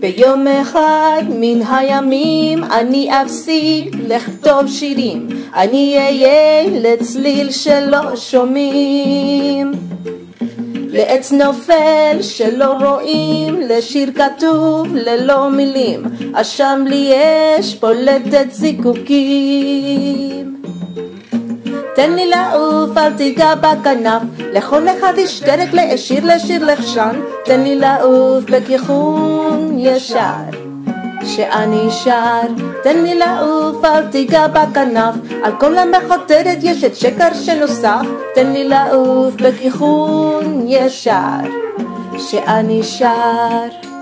ביום אחד מן הימים אני אפסיק לכתוב שירים, אני אהיה לצליל שלא שומעים, לעץ נופל שלא רואים, לשיר כתוב ללא מילים, אשם לי יש פולטת זיקוקים. תן לי לעוף, אל תיגע בכנף, לכל אחד יש דרך להשאיר לשיר לחשן. תן לי לעוף בכיוון ישר שאני שר, תן לי לעוף, אל תיגע בכנף, על כל המחותרת יש את שקר שנוסף. תן לי לעוף בכיוון ישר שאני שר,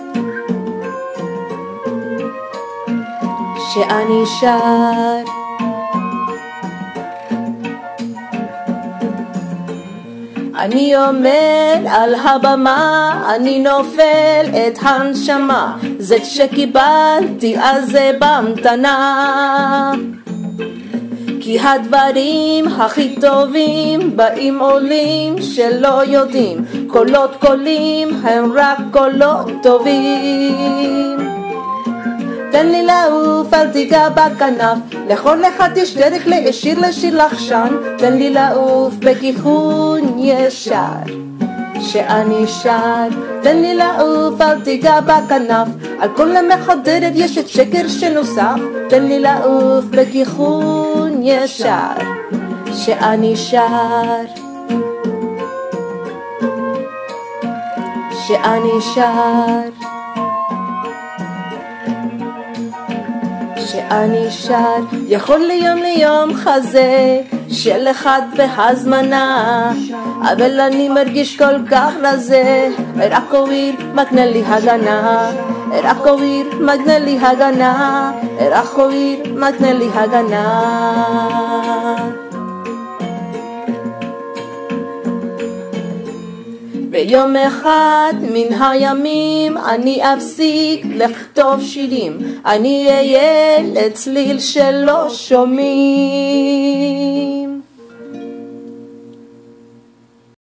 שאני שר. אני עומד על הבמה, אני נופל את הנשמה, זה שקיבלתי אז זה במתנה. כי הדברים הכי טובים באים עולים שלא יודעים, קולות קולים הם רק קולות טובים. תן לי לעוף, אל תיגע בכנף, לכל אחד יש דרך להשאיר לשיר לחשן. תן לי לעוף בכיוון ישר שאני שר, תן לי לעוף, אל תיגע בכנף, על כל המחודרת יש את שקר שנוסף. תן לי לעוף בכיוון ישר שאני שר, שאני שר, שאני שר. יכול ליום חזה של אחד בהזמנה, אבל אני מרגיש כל כך רזה, רק אוויר מקנה לי הגנה, רק אוויר מקנה לי הגנה, רק אוויר מקנה לי הגנה. ביום אחד מן הימים אני אפסיק לכתוב שירים, אני אהיה לצליל שלא שומעים.